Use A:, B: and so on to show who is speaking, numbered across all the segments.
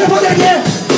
A: l'avant-dernier.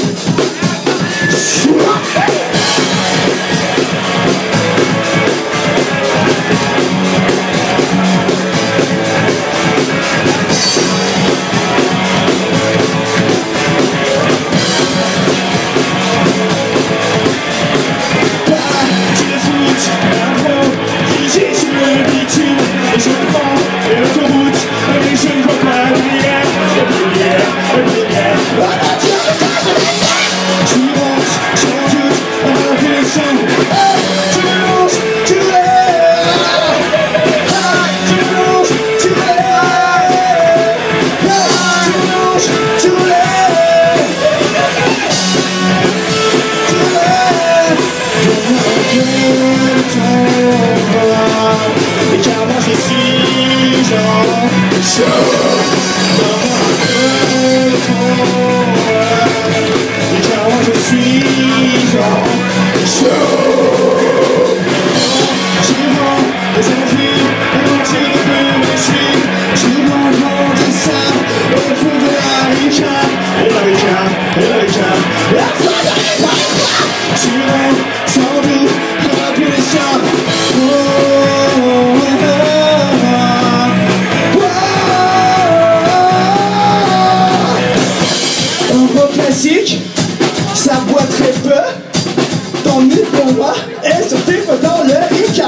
A: Ça boit très peu, tant mieux pour moi, et se fait dans le Ricard.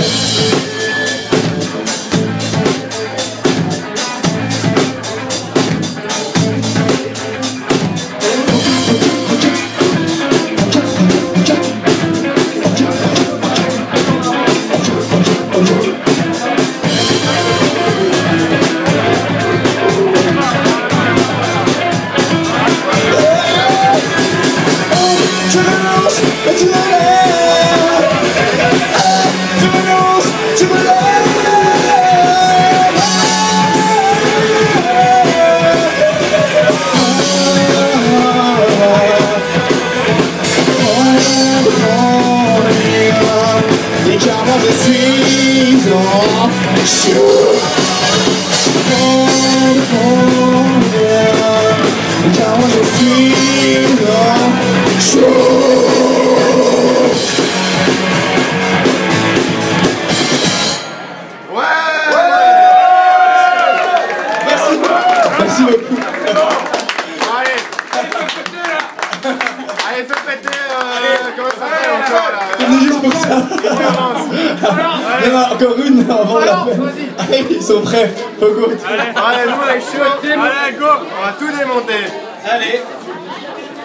A: Merci beaucoup.
B: Allez, fais péter, comment ça s'appelle encore là?
A: On est juste pour ça. Il y en a encore une avant la fin. Allez, ils sont prêts. Faut go.
B: Allez, nous on est chaud. Allez, go. On va tout démonter.
C: Allez.